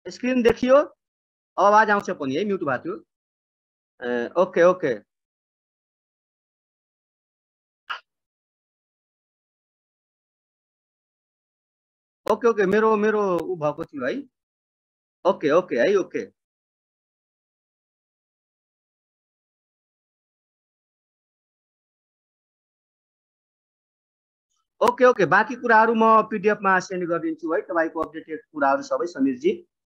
Screen देखियो, आवाज आउँछ पनि है, म्युट भएको थियो। ओके ओके ओके ओके, मेरो उ भएको थियो है। ओके ओके है, ओके ओके ओके, बाँकी कुराहरू म पीडीएफ मा सेन्ड गरिदिन्छु है, तपाईको अपडेटेड कुराहरू सबै समीरजी।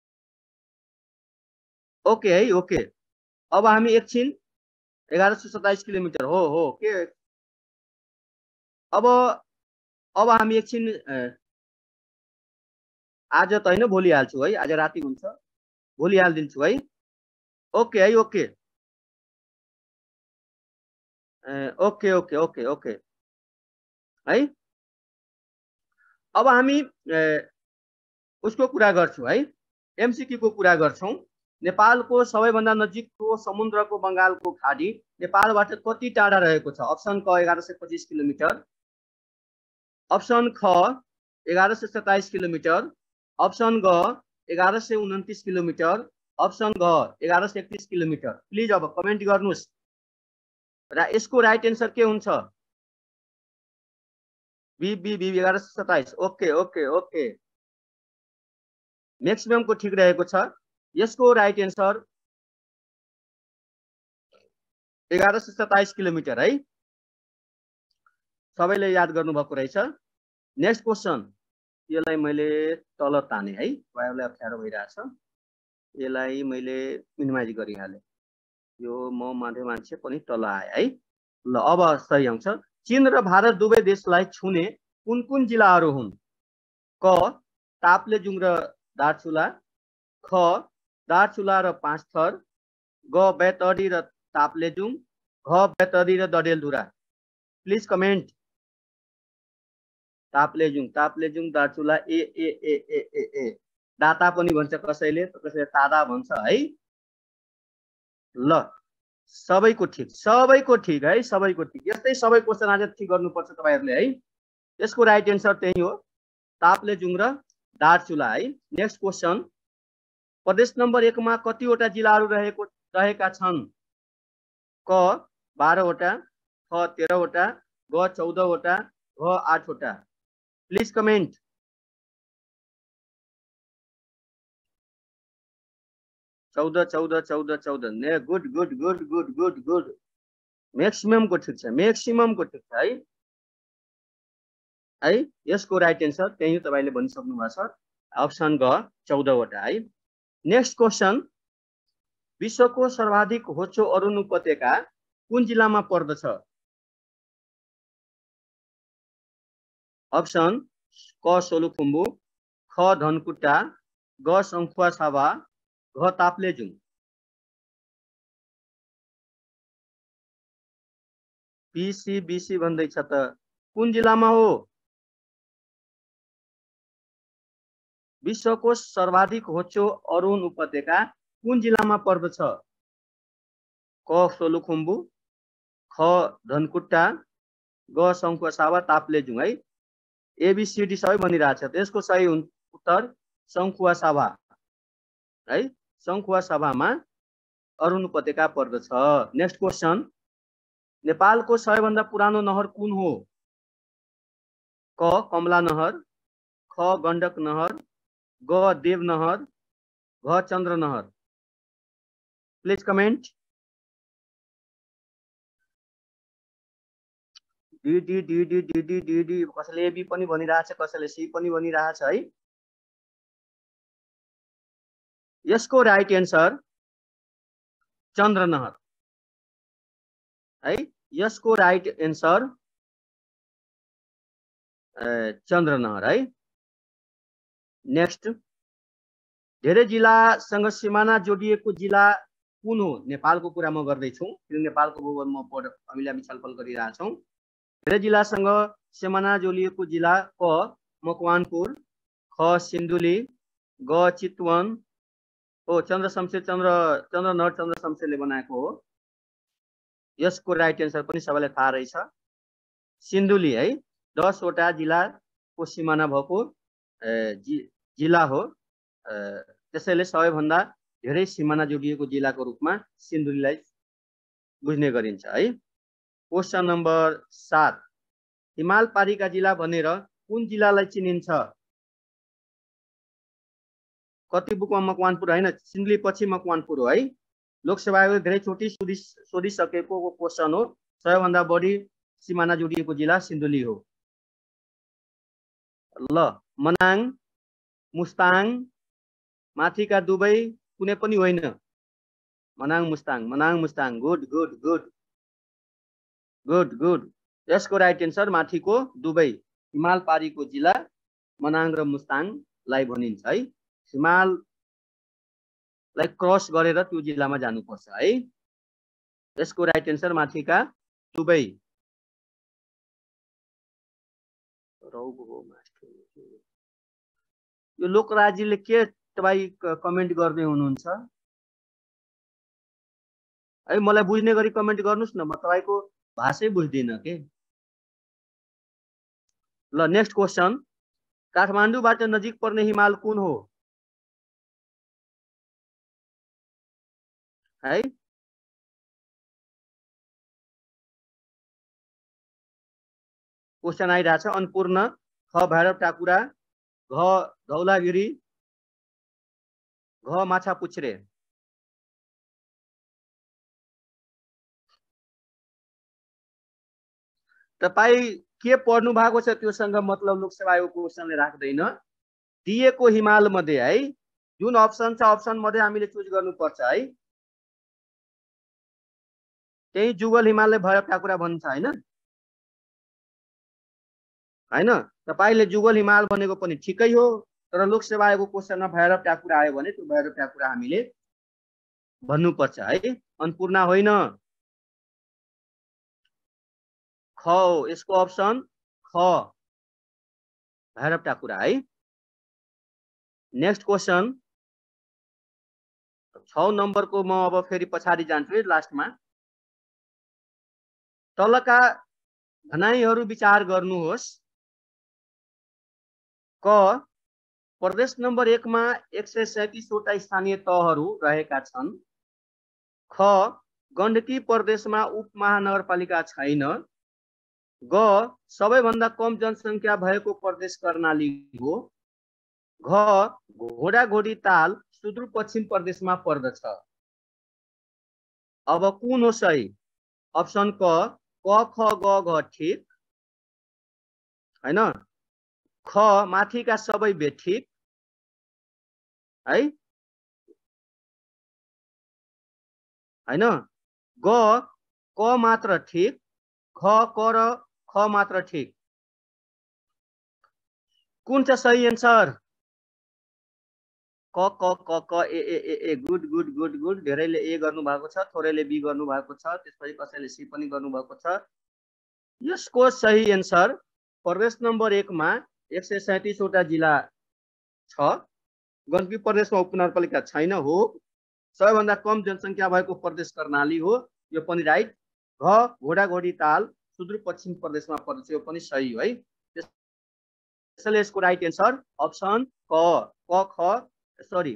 ओके है, ओके। अब हामी एकछिन 1127 किलोमिटर हो के। अब हामी एकछिन आज त होइन, भोलि हाल्छु है, आज राति हुन्छ, भोलि हालिदिन्छु है। ओके है, okay okay okay okay okay है। अब हामी उसको कुरा गर्छौँ है, एमसीक्यू को कुरा गर्छौँ। नेपालको सबैभन्दा नजिकको समुद्रको बंगालको खाडी नेपालबाट कति टाढा रहेको छ? अप्सन क 1125 किलोमिटर, अप्सन ख 1127 किलोमिटर, अप्सन ग 1129 किलोमिटर, अप्सन घ 1131 किलोमिटर। प्लिज अब कमेन्ट गर्नुहोस् र यसको राइट एन्सर के हुन्छ? B B B 1127। Okay okay okay, maximum को ठीक रहेको छ। यसको राइट एन्सर 1127 किलोमिटर है। सबैले याद गर्नुभएको रहेछ। नेक्स्ट क्वेसन, यसलाई मैले तल ताने है, तपाईँहरूलाई अप्ठ्यारो भइरहेछ, यसलाई मैले मिनिमाइज गरिहालेँ। यो म मान्छे मान्छे पनि तल आए है। ल अब सही आउँछ। चीन र भारत दुवै देशलाई छुने कुन कुन जिल्लाहरू हुन्? क ताप्लेजुङ र दार्चुला, ख दार्चुला र पाँचथर, ग बैतडी र ताप्लेजुङ, घ बैतडी र Dadeldhura. Please comment. Taplejung, Taplejung, Darchula, A A A A A A दाता पनि भन्छ कसैले, कसैले तादा भन्छ है। ल सबैको ठिक, सबैको ठिक है, सबैको ठिक। यस्तै सबै क्वेसन आज ठिक गर्नुपर्छ तपाईहरुले है। यसको राइट एन्सर त्यही हो, ताप्लेजुङ र दार्चुला है। नेक्स्ट क्वेसन, प्रदेश नम्बर 1 मा कतिवटा जिल्लाहरू रहेका छन्? क 12 वटा, ख 13 वटा, ग 14 वटा, घ 8 वटा। Please comment. चौदह चौदह चौदह चौदह ने good good good good good good, maximum को ठीक छ, मैक्सिमम को ठीक छ है। यसको राइट एन्सर त्यही हो, तपाईले भनिसक्नु भएको छ, अप्सन ग 14 वटा है। नेक्स्ट क्वेसन, विश्वको सर्वाधिक होचो अरुण उपत्यका कुन जिल्लामा पर्दछ? अप्सन क सोलुखुम्बु, ख धनकुटा, ग सङ्खुवासभा, घ ताप्लेजुङ। बीसी बीसी भन्दैछ त कुन जिल्लामा हो? विश्वको सर्वाधिक होचो अरुण उपत्यका कुन जिल्लामा पर्दछ? क सोलुखुम्बु, ख धनकुटा, ग सङ्खुवासभा, ताप्लेजुङ है। एबीसीडी सबै भनिरहेछ, त्यसको सही उत्तर सङ्खुवासभा है। सङ्खुवासभामा अरुण उपत्यका पर्दछ। नेक्स्ट क्वेसन, नेपालको सबैभन्दा पुरानो नहर कुन हो? क कमला नहर, ख गण्डक नहर, ग देव नहर, घ Chandra Nahar. Please comment. D D D D D D D D, कसैले एबी पनि भनिरहेछ, कसैले सी पनि भनिरहेछ है। यसको राइट एन्सर चन्द्र नहर है। यसको राइट एन्सर चन्द्र नहर है। नेक्स्ट, धेरै जिल्लासँग सिमाना जोडिएको जिल्ला कुन हो? नेपालको कुरा म गर्दैछु, नेपालको भूगोलमा हामी छलफल गरिरहेछौँ। धेरै जिल्लासँग सिमाना जोडिएको जिल्ला क मकवानपुर, ख सिन्धुली, ग चितवन हो। चन्द्र नहर चन्द्र शमशेरले बनाएको हो। यसको राइट एन्सर पनि सबैलाई थाहा रहेछ, सिन्धुली है। 10 वटा जिल्लाको सिमाना भएको जिल्ला हो त्यसैले सबैभन्दा धेरै सिमाना जोडिएको जिल्लाको रूपमा सिन्धुलीलाई बुझ्ने गरिन्छ है। क्वेशन नम्बर 7, हिमाल पारीका जिल्ला भनेर कुन जिल्लालाई चिनिन्छ? कति बुकमा मकवानपुर हैन, सिन्धुली पछि मकवानपुर हो है। लोकसेवा आयोगले धेरै चोटि सोधिसकेको क्वेशन हो। सबैभन्दा बढी सिमाना जोडिएको जिल्ला सिन्धुली हो। ल, मनाङ, मुस्ताङ, माथिका दुवै कुनै पनि होइन। Manang Mustang. Good good good good good. यसको राइट एन्सर माथिको दुवै। हिमाल पारीको जिल्ला मनाङ र मुस्ताङलाई भनिन्छ है। हिमाललाई क्रस गरेर त्यो जिल्लामा जानुपर्छ है। यसको राइट एन्सर माथिका दुवै। यो लोकराजीले के तपाईँ कमेन्ट गर्दै हुनुहुन्छ है? मलाई बुझ्ने गरी कमेन्ट गर्नुस् न, म तपाईको भाषै बुझ्दिनँ के। ल, नेक्स्ट क्वेशन, काठमाडौँबाट नजिक पर्ने हिमाल कुन हो है? क्वेशन आइरहेछ। अन्नपूर्ण, ख भैरव टाकुरा, घ धौलागिरी, घ माछापुच्छ्रे। तपाईँ के पढ्नु भएको छ त्योसँग मतलब लोकसेवा आयोगको क्वेशनले राख्दैन। दिएको हिमाल मध्ये है जुन अप्सन छ अप्सन मध्ये हामीले चुज गर्नुपर्छ है। त्यही जुगल हिमालले भैरव टाकुरा भन्छ हैन? हैन, तपाईले जुगल हिमाल भनेको पनि ठिकै हो, तर लोकसेवा आयोगको क्वेशनमा भैरव टाकुरा आयो भने त्यो भैरव टाकुरा हामीले भन्नुपर्छ है। अन्नपूर्ण होइन, ख हो यसको अप्सन, ख भैरव टाकुरा है। नेक्स्ट क्वेशन 6 नम्बरको म अब फेरि पछाडि जान्छु है लास्टमा। तलका भनाइहरू विचार गर्नुहोस्। क प्रदेश नम्बर 1 मा 137 वटा स्थानीय तहहरू रहेका छन्। ख गण्डकी प्रदेशमा उपमहानगरपालिका छैन। ग सबैभन्दा कम जनसङ्ख्या भएको प्रदेश कर्णाली हो। घ घोडाघोडी ताल सुदूरपश्चिम प्रदेशमा पर्दछ। अब कुन हो सही? अप्सन क ख ग घ ठीक हैन। ख माथिका सबै बेठिक है हैन। ग क मात्र ठीक, ख क र ख मात्र ठीक। कुन छ सही एन्सर? क क क क A A A A. Good good good good. धेरैले ए गर्नु भएको छ, थोरैले बी गर्नु भएको छ, त्यसपछि कसैले सी पनि गर्नु भएको छ। यसको सही एन्सर प्रदेश नम्बर 1 मा 137 वटा जिल्ला छ। गण्डकी प्रदेशमा उपनगरपालिका छैन हो। सबैभन्दा कम जनसङ्ख्या भएको प्रदेश कर्णाली हो, यो पनि राइट। घ घोडाघोडी ताल सुदूरपश्चिम प्रदेशमा पर्दछ, यो पनि सही हो है। त्यसैले यसको राइट एन्सर अप्सन क ख सरी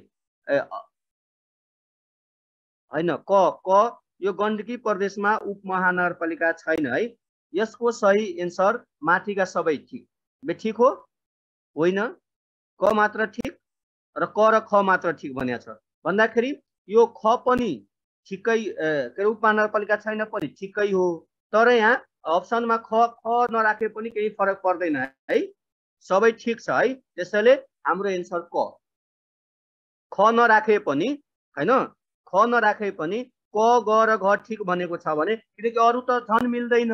हैन, क यो गण्डकी प्रदेशमा उपमहानगरपालिका छैन है। यसको सही एन्सर माथिका सबै ठीक। बेठिक हो होइन, क मात्र ठीक र क र ख मात्र ठीक भनेको छ। भन्दाखेरि यो ख पनि ठिकै उपमहानगरपालिका छैन पनि ठिकै हो, तर यहाँ अप्सनमा ख नराखे पनि केही फरक पर्दैन है, सबै ठीक छ है। त्यसैले हाम्रो एन्सर क। ख नराखे पनि हैन, ख नराखे पनि क ग र घ ठीक भनेको छ भने, किनकि अरु त झन् मिल्दैन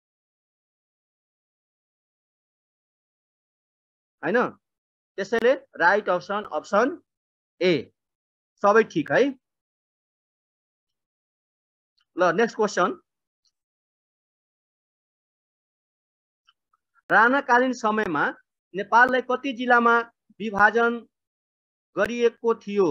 हैन। त्यसैले राइट अप्सन अप्सन ए, सबै ठीक है। ल, नेक्स्ट क्वेशन, राणाकालीन समयमा नेपाललाई कति जिल्लामा विभाजन गरिएको थियो?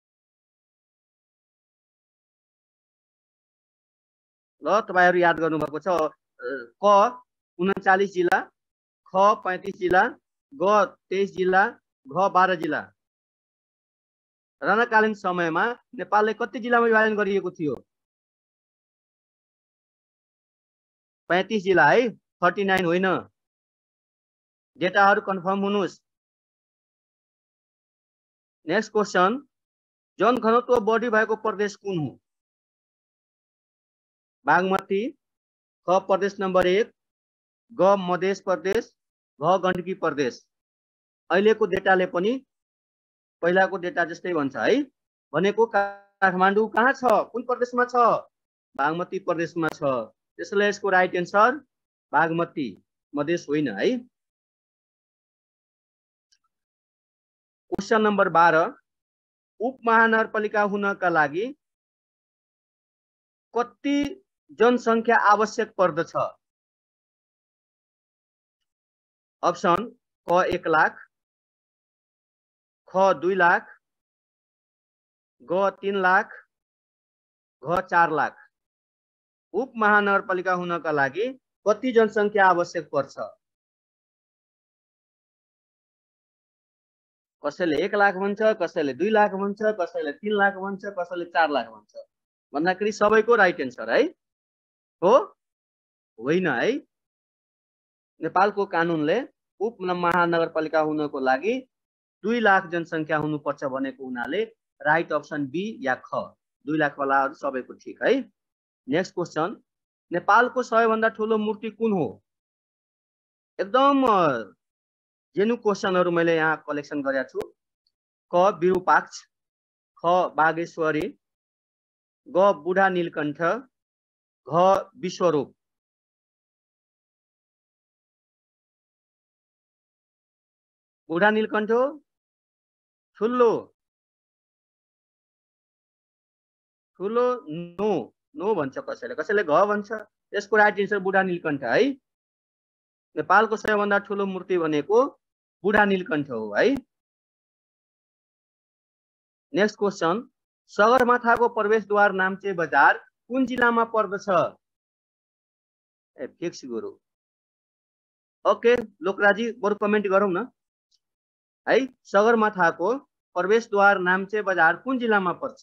ल, तपाईहरु याद गर्नुभएको छ। क 39 जिल्ला, ख 35 जिल्ला, ग 23 जिल्ला, घ 12 जिल्ला। राणाकालीन समयमा नेपाललाई कति जिल्लामा विभाजन गरिएको थियो? 35 जिल्ला है, 39 होइन। डेटाहरु कन्फर्म हुनुस्। नेक्स्ट क्वेशन, जनघनत्व बढी भएको प्रदेश कुन हो? बागमती, ख प्रदेश नम्बर 1, ग मध्य प्रदेश, घ गण्डकी प्रदेश। अहिलेको डेटाले पनि पहिलाको डेटा जस्तै भन्छ है। भनेको काठमाडौँ कहाँ छ? कुन प्रदेशमा छ? बागमती प्रदेशमा छ। त्यसैले यसको राइट एन्सर बागमती, मधेस होइन है। क्वेशन नम्बर 12, उपमहानगरपालिका हुनका लागि कति जनसङ्ख्या आवश्यक पर्दछ? अप्सन क 1 लाख, ख 2 लाख, ग 3 लाख, घ 4 लाख। उपमहानगरपालिका हुनका लागि कति जनसङ्ख्या आवश्यक पर्छ? कसैले 1 लाख भन्छ, कसैले 2 लाख भन्छ, कसैले 3 लाख भन्छ, कसैले 4 लाख भन्छ। भन्दाखेरि सबैको राइट एन्सर है हो? होइन है। नेपालको कानुनले उपमहानगरपालिका हुनको लागि 2 लाख जनसङ्ख्या हुनुपर्छ भनेको हुनाले राइट अप्सन बी या ख, 2 लाख वालाहरु सबैको ठीक है। नेक्स्ट क्वेशन, नेपालको सबैभन्दा ठुलो मूर्ति कुन हो? एकदम जेनु क्वेशनहरु मैले यहाँ कलेक्सन गरेको छु। क विरूपाक्ष, ख बागेश्वरी, ग बुढा नीलकण्ठ, घ विश्वरूप। बुढा नीलकण्ठ ठुलो ठुलो नो नो भन्छ, कसैले कसैले घ भन्छ। यसको राइट एन्सर बुढा नीलकण्ठ है। नेपालको सबैभन्दा ठुलो मूर्ति भनेको बुढा नीलकण्ठ हो है। नेक्स्ट क्वेशन, सगरमाथाको प्रवेशद्वार नाम्चे बजार कुन जिल्लामा पर्दछ? A fix Guru. ओके लोकराजी बरु कमेन्ट गरौँ न है। सगरमाथाको प्रवेशद्वार नाम्चे बजार कुन जिल्लामा पर्छ?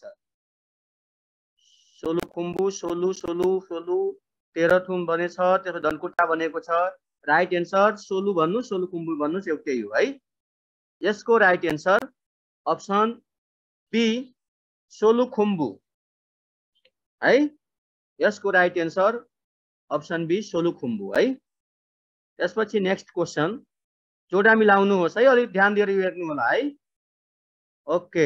सोलुखुम्बु, सोलु, सोलु, सोलु, तेह्रथुम बनेछ, त्यसो धनकुटा बनेको छ। राइट एन्सर सोलु भन्नु, सोलुखुम्बु भन्नु एउटै हो है। यसको right answer option B Solukhumbu है। यसको right answer option B Solukhumbu है। त्यसपछि नेक्स्ट क्वेशन, जोडा मिलाउनु होस् है, अलिक ध्यान दिएर हेर्नु होला है। ओके,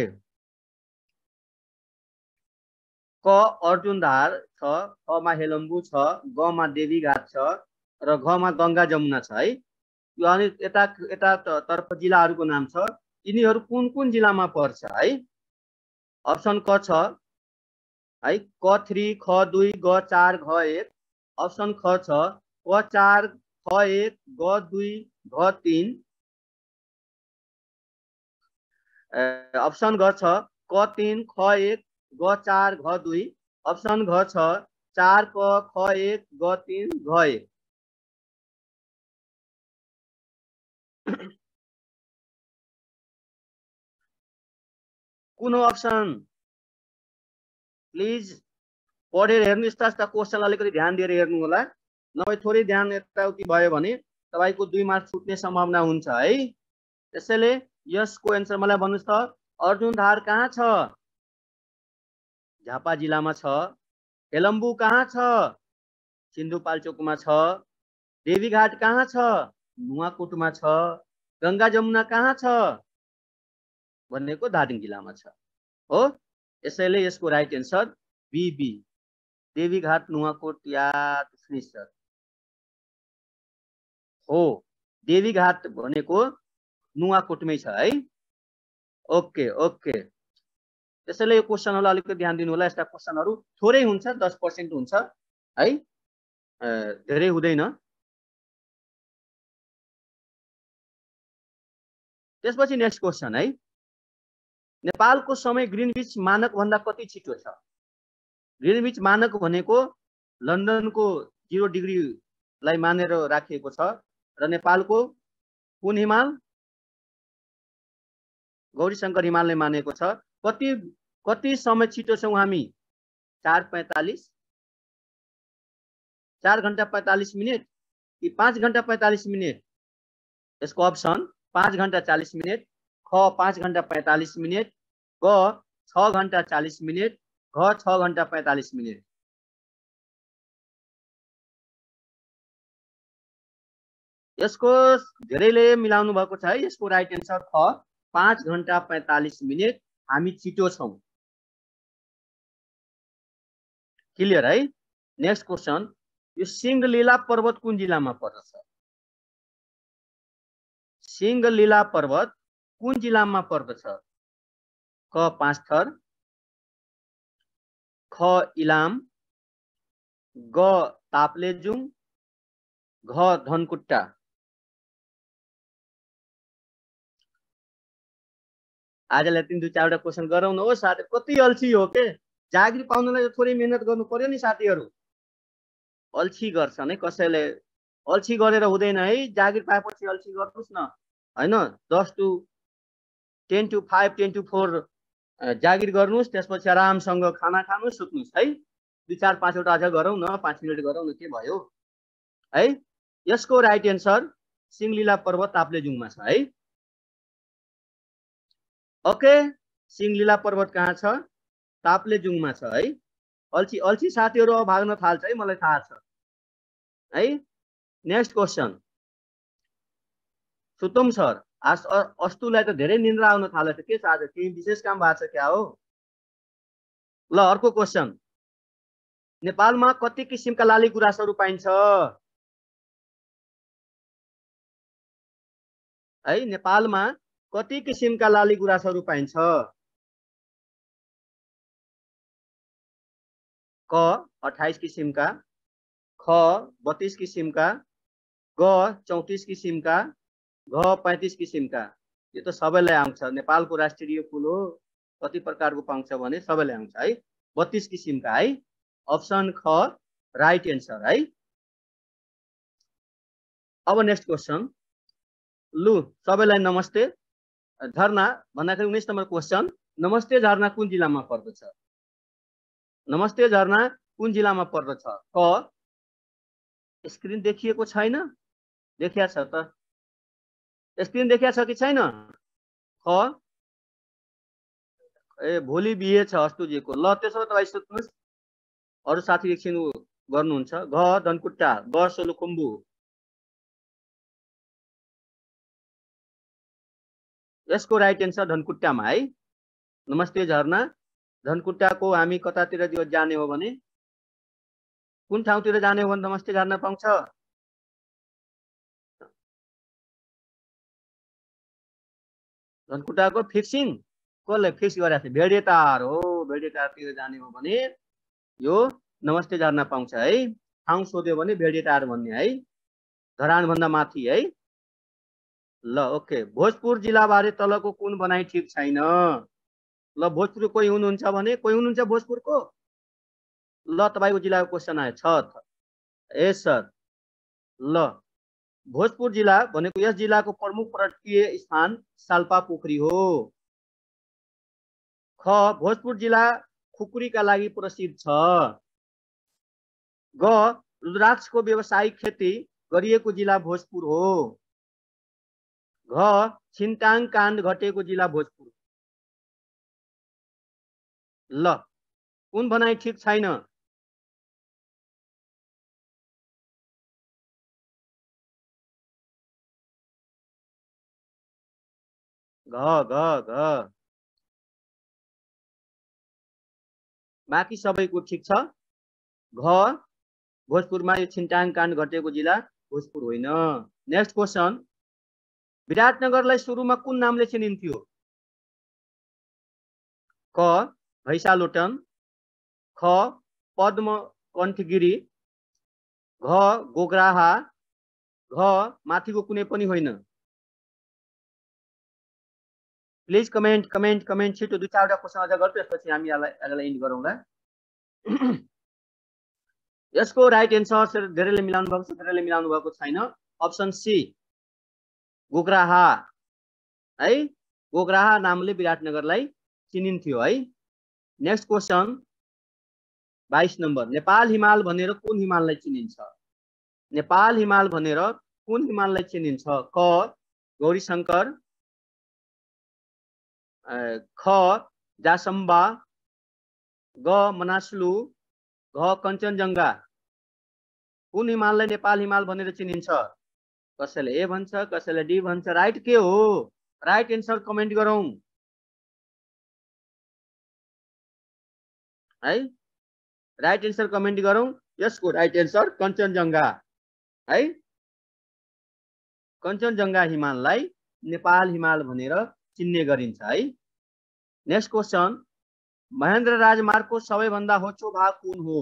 क अर्जुनधार छ, ख मा हेलम्बु छ, ग मा देवीघाट छ र घ मा गंगा जमुना छ है। यो अनि यता तर्फ जिल्लाहरूको नाम छ। यिनीहरू कुन कुन जिल्लामा पर्छ है? अप्सन क छ है, क 3, ख 2, ग 4, घ 1। अप्सन ख छ, क 4, ख 1, ग 2, घ 3। अप्सन ग छ, क 3, ख 1, ग 4, घ 2। अप्सन घ छ, 4 क, ख 1, ग 3, घ 1। कुन हो अप्सन? प्लिज पढेर हेर्नु, यस्ता यस्ता क्वेसन अलिकति ध्यान दिएर हेर्नु होला, नभए थोरै ध्यान यताउति भयो भने तपाईको 2 मार्क छुट्ने सम्भावना हुन्छ है। त्यसैले यसको एन्सर मलाई भन्नुस् त, अर्जुनधार कहाँ छ? झापा जिल्लामा छ। हेलम्बु कहाँ छ? सिन्धुपाल्चोकमा छ। देवीघाट कहाँ छ? नुवाकोटमा छ। गंगा जमुना कहाँ छ? भनेको धादिङ जिल्लामा छ हो। यसैले यसको राइट एन्सर बीबी, देवीघाट नुवाकोट या श्रीसर हो। देवीघाट भनेको नुवाकोटमै छ है। ओके ओके, त्यसैले यो क्वेशनहरुलाई अलिकति ध्यान दिनु होला। यस्ता क्वेशनहरु थोरै हुन्छ, 10% हुन्छ है, धेरै हुँदैन। त्यसपछि नेक्स्ट क्वेशन है, नेपालको समय ग्रीनविच मानक भन्दा कति छिटो छ? ग्रीनविच मानक भनेको लन्डनको 0 डिग्रीलाई मानेर राखिएको छ र नेपालको कुन हिमाल? गौरीशंकर हिमालले मानेको छ। कति समय छिटो छौं हामी? 4:45, 4 घण्टा 45 मिनट कि 5 घण्टा 45 मिनट? यसको अप्सन 5 घण्टा 40 मिनट, ख 5 घण्टा 45 मिनट, ग 6 घण्टा 40 मिनट, घ 6 घण्टा 45 मिनट। यसको धेरैले मिलाउनु भएको छ है। यसको राइट एन्सर ख 5 घण्टा 45 मिनट हामी छिटो छौं। क्लियर है? नेक्स्ट क्वेशन, यो सिंहलीला पर्वत कुन जिल्लामा पर्दछ? सिंहलीला पर्वत कुन जिल्लामा पर्दछ? क पाँचथर, ख इलाम, ग ताप्लेजुङ, घ धनकुट्टा। आजलाई 3-4 क्वेशन गरौँ न हो साथी। कति अल्छी हो के? जागिर पाउनलाई थोरै मेहनत गर्नु पर्यो नि साथीहरु। अल्छी गर्छन् है कसैले। अल्छी गरेर हुँदैन है। जागिर पाएपछि अल्छी गर्नुस् न हैन। 10 to 10 to 5, 10 to 4 जागिर गर्नुस्, त्यसपछि आरामसँग खाना खानुस्, सुत्नुस् है। 2-4 5 वटा अझ गरौँ न, 5 मिनेट गरौँ न, के भयो है। यसको राइट एन्सर सिंहलीला पर्वत ताप्लेजुङमा छ है। ओके, सिंहलीला पर्वत कहाँ छ? ताप्लेजुङमा छ है। अल्छी साथीहरु अब भाग्न थाल्छ है, मलाई थाहा छ है। नेक्स्ट क्वेशन, सुतम सर आज अस्तुलाई त धेरै निन्द्रा आउन थालेछ के छ? आज केही विशेष काम भएको छ क्या हो? ल अर्को क्वेशन, नेपालमा कति किसिमका लाली गुराँसहरू पाइन्छ? है, नेपालमा कति किसिमका लाली गुराँसहरू पाइन्छ? क 28 किसिमका, ख 32 किसिमका, ग 34 किसिमका, घ 35 किसिमका। यो त सबैलाई आउँछ। नेपालको राष्ट्रिय फूल हो। कति प्रकारको पाउँछ भने सबैलाई आउँछ है। 32 किसिमका है। अप्सन ख राइट एन्सर है। अब नेक्स्ट क्वेशन, लु सबैलाई नमस्ते। झरना भन्दाखेरि 19 नम्बर क्वेशन, नमस्ते झरना कुन जिल्लामा पर्दछ? नमस्ते झरना कुन जिल्लामा पर्दछ? क स्क्रिन देखिएको छैन? देखिया छ त? स्क्रिन देखिया छ कि छैन? ख ए भोलि बिहे छ अस्तुजीको। ल त्यसो तपाईँ सुत्नुस्, अरु साथी एकछिन गर्नुहुन्छ। घ धनकुट्टा, ग सोलुखुम्बु। यसको राइट एन्सर धनकुट्टामा है। नमस्ते झरना धनकुट्टाको हामी कतातिर जाने हो भने, कुन ठाउँतिर जाने हो भने नमस्ते झरना पाउँछ? धनकुट्टाको फिक्सिङ कसले फिक्स गरेको थियो? भेडेटार हो। भेडेटारतिर जाने हो भने यो नमस्ते झरना पाउँछ है। ठाउँ सोध्यो भने भेडेटार भन्ने है, धरान भन्दा माथि है। ल ओके, भोजपुर जिल्ला बारे तलको कुन भनाइ ठीक छैन? ल भोजपुर कोही हुनुहुन्छ भने, कोही हुनुहुन्छ भोजपुरको? ल तपाईको जिल्लाको क्वेशन आयो छ। यस सर। ल भोजपुर जिल्ला भनेको यस जिल्लाको प्रमुख पर्यटकीय स्थान साल्पा पोखरी हो। ख भोजपुर जिल्ला खुकुरीका लागि प्रसिद्ध छ। ग रुद्राक्षको व्यावसायिक खेती गरिएको जिल्ला भोजपुर हो। घ छिन्ताङ काण्ड घटेको जिल्ला भोजपुर। ल कुन भनाइ ठीक छैन? घ घ घ बाँकी सबैको ठीक छ। घ भोजपुरमा यो छिन्ताङ काण्ड घटेको जिल्ला भोजपुर होइन। नेक्स्ट क्वेशन, विराटनगरलाई सुरुमा कुन नामले चिनिन्थ्यो? क भैसालोटन, ख पद्मकण्ठगिरी, घ गोगराहा, घ माथिको कुनै पनि होइन। प्लिज कमेन्ट कमेन्ट कमेन्ट छिटो 2-4 क्वेशन अझ गर्छु, त्यसपछि हामी यसलाई एन्ड गरौँला। यसको राइट एन्सर धेरैले मिलाउनु भएको छ, धेरैले मिलाउनु भएको छैन। अप्सन सी गोगराहा है। गोगराहा नामले विराटनगरलाई चिनिन्थ्यो है। नेक्स्ट क्वेसन 22 नम्बर, नेपाल हिमाल भनेर कुन हिमाललाई चिनिन्छ? नेपाल हिमाल भनेर कुन हिमाललाई चिनिन्छ? क गौरीशंकर, ख जासम्बा, ग मनासलु, घ कञ्चनजङ्घा। कुन हिमाललाई नेपाल हिमाल भनेर चिनिन्छ? कसैले ए भन्छ, कसैले डी भन्छ। राइट के हो? राइट एन्सर कमेन्ट गरौँ है। राइट एन्सर कमेन्ट गरौँ। यसको राइट एन्सर कञ्चनजङ्घा है। कञ्चनजङ्घा हिमाललाई नेपाल हिमाल भनेर चिन्ने गरिन्छ है। नेक्स्ट क्वेसन, महेन्द्र राजमार्गको सबैभन्दा होचो भाग कुन हो?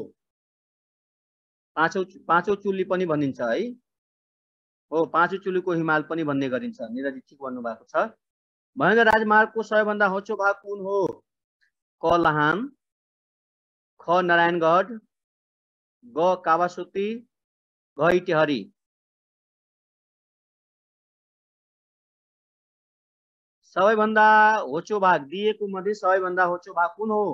पाँचौं चुली पनि भनिन्छ है। हो, पाँचौं चुलीको हिमाल पनि भन्ने गरिन्छ। निरजी ठिक भन्नु भएको छ। महेन्द्र राजमार्गको सबैभन्दा होचो भाग कुन हो? क लाहान, ख नारायणगढ, ग कावासोती, घ इटेहरी। सबैभन्दा होचो भाग दिएको मध्ये सबैभन्दा होचो भाग कुन हो?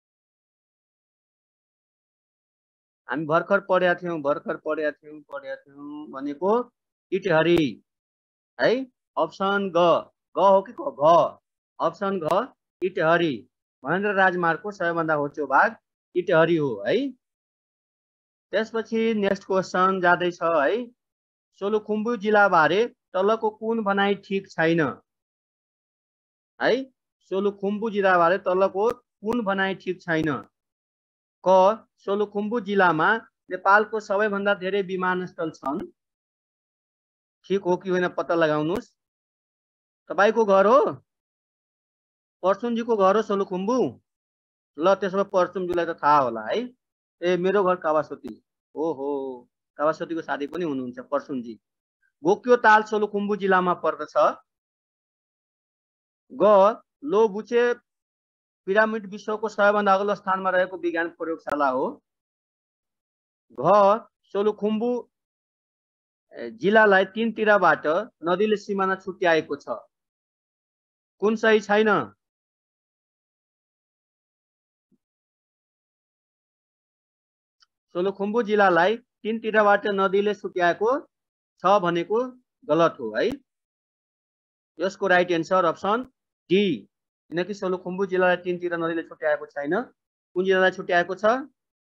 हामी भर्खर पढेका थियौं भनेको इटेहरी है। अप्सन ग हो कि घ? अप्सन घ इटेहरी। महेन्द्र राजमार्गको सबैभन्दा होचो भाग इटेहरी हो है। त्यसपछि नेक्स्ट क्वेसन जाँदैछ है। सोलुखुम्बु जिल्लाबारे तलको कुन भनाइ ठिक छैन है? सोलुखुम्बु जिल्लाबारे तलको कुन भनाइ ठिक छैन? क सोलुखुम्बु जिल्लामा नेपालको सबैभन्दा धेरै विमानस्थल छन्। ठिक हो कि होइन पत्ता लगाउनुहोस्। तपाईको घर हो? परसुनजीको घर हो सोलुखुम्बु? ल त्यसो भए परसुनजीलाई त थाहा होला है। ए मेरो घर कावासोती। ओहो, कावासोतीको साथी पनि हुनुहुन्छ परसुनजी। गोक्यो ताल सोलुखुम्बु जिल्लामा पर्दछ। ग लोबुचे पिरामिड विश्वको सबैभन्दा अग्लो स्थानमा रहेको विज्ञान प्रयोगशाला हो। घ सोलुखुम्बु जिल्लालाई तीनतिरबाट नदीले सिमाना छुट्याएको छ। कुन सही छैन? सोलुखुम्बु जिल्लालाई तीनतिरबाट नदीले छुट्याएको छ भनेको गलत हो है। यसको राइट एन्सर अप्सन डी, किनकि सोलुखुम्बु जिल्लालाई तीनतिर नदीले छुट्याएको छैन। कुन जिल्लालाई छुट्याएको छ?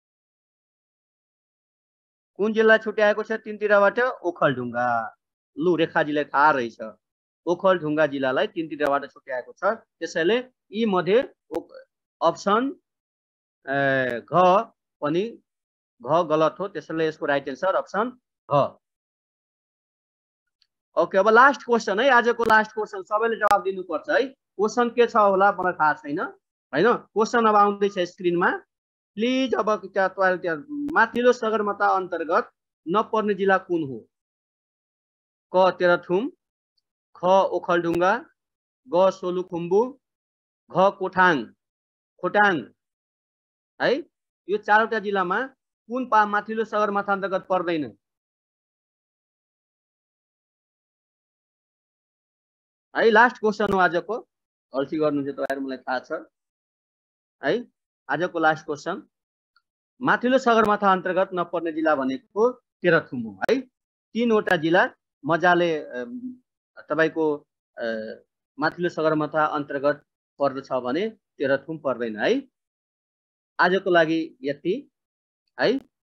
कुन जिल्ला छुट्याएको छ तीनतिरबाट? ओखलढुङ्गा। लु रेखाजीलाई थाहा रहेछ, ओखलढुङ्गा जिल्लालाई तीनतिरबाट छुट्याएको छ। त्यसैले यी मध्ये अप्सन घ पनि घ गलत हो। त्यसैले यसको राइट एन्सर अप्सन घ। ओके, अब लास्ट क्वेसन है। आजको लास्ट क्वेसन सबैले जवाब दिनुपर्छ है। क्वेसन के छ होला मलाई थाहा छैन हैन। क्वेसन अब आउँदैछ स्क्रिनमा। प्लिज अब माथिल्लो सगरमाथा अन्तर्गत नपर्ने जिल्ला कुन हो? क तेह्रथुम, ख ओखलढुङ्गा, ग सोलुखुम्बु, घ खोटाङ है। यो चारवटा जिल्लामा कुन माथिल्लो सगरमाथा अन्तर्गत पर्दैन? है लास्ट क्वेसन हो आजको। अल्छी गर्नुहुन्छ तपाईहरु, मलाई थाहा छ है। आजको लास्ट क्वेसन, माथिल्लो सगरमाथा अन्तर्गत नपर्ने जिल्ला भनेको तेह्रथुम हो है। तीनवटा जिल्ला मजाले तपाईको माथिल्लो सगरमाथा अन्तर्गत पर्दछ भने तेह्रथुम पर्दैन है। आजको लागि यति है।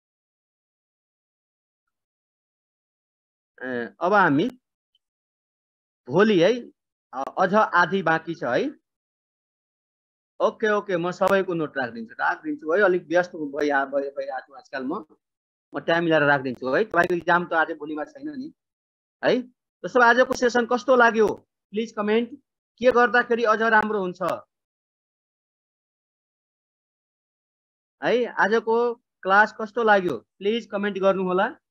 अब हामी भोलि है, अझ आधी बाँकी छ है। ओके ओके, म सबैको नोट राखिदिन्छु है। अलिक व्यस्त भइरहेको छु आजकल म टाइम मिलाएर राखिदिन्छु है। तपाईको एक्जाम त आज भोलिमा छैन नि है। त्यसो आजको सेसन कस्तो लाग्यो प्लिज कमेन्ट। के गर्दाखेरि अझ राम्रो हुन्छ है? आजको क्लास कस्तो लाग्यो प्लिज कमेन्ट गर्नु होला।